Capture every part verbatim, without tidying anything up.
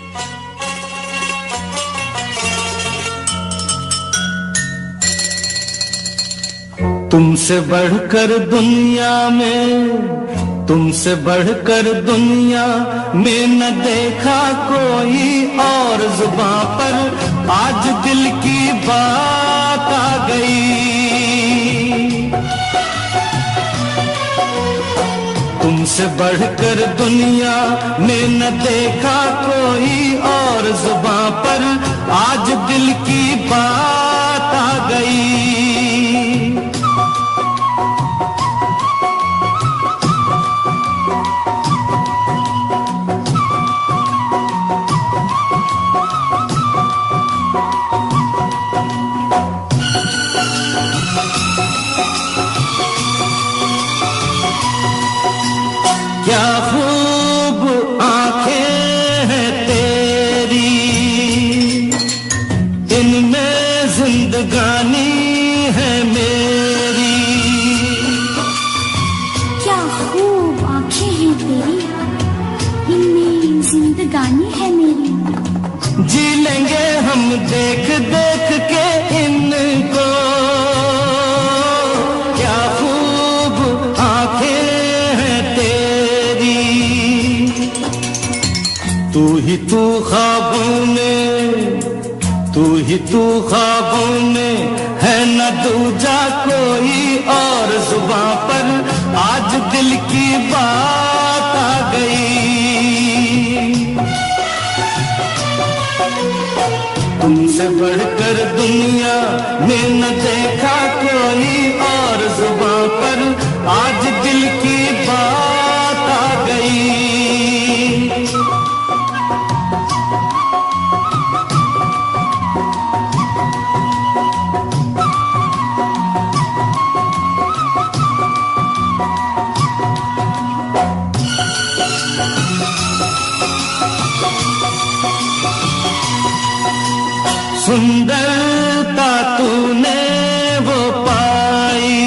तुमसे बढ़कर दुनिया में, तुमसे बढ़कर दुनिया में न देखा कोई और, जुबां पर आज दिल की बात आ गई। तुमसे बढ़कर दुनिया में न देखा कोई और, जुबां पर आज दिल की बात आ गई। क्या खूब आंखें हैं तेरी, इनमें जिंदगानी है मेरी। क्या खूब आंखें हैं तेरी, इनमें जिंदगानी है मेरी। जी लेंगे हम देख देख के इनको, क्या खूब आंखें हैं तेरी। तू ही तू ख्वाबों में, तू ही तू ख्वाबों में है न दूजा कोई और, जुबां पर आज दिल की बात आ गई। तुमसे बढ़कर दुनिया में न देखा कोई और, जुबां पर आज दिल की बात आ गई। सुंदरता तूने वो पाई,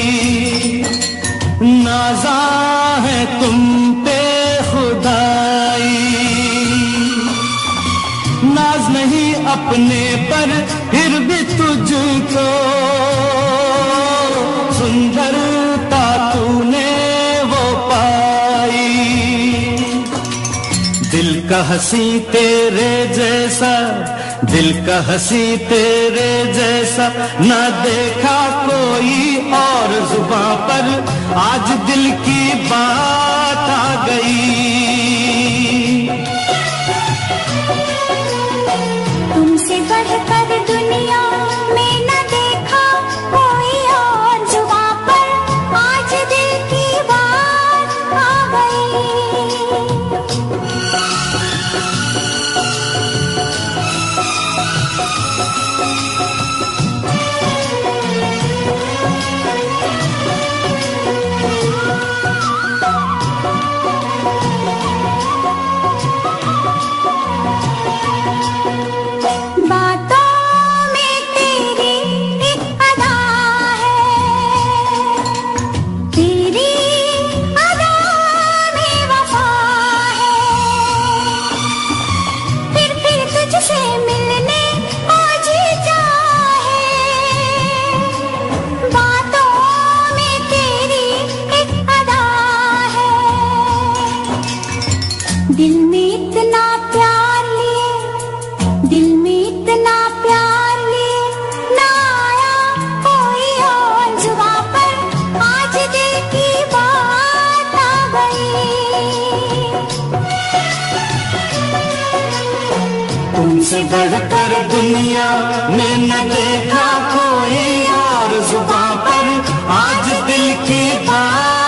नाज़ा है तुम पे खुदाई। नाज नहीं अपने पर फिर भी तुझको, सुंदरता तूने वो पाई। दिल का हंसी तेरे जैसा, दिल का हंसी तेरे जैसा न देखा कोई और, जुबां पर आज दिल की बात आ गई। तुमसे बढ़कर दुनिया में न देखा कोई और, जुबां पर आज दिल की बात आ गई। दिल में इतना प्यार लिए, दिल में इतना प्यार लिए, ना आया कोई और, जुबां पर आज दिल की बात आ गई। तुमसे बढ़कर दुनिया में न देखा कोई और, जुबां पर आज दिल की बात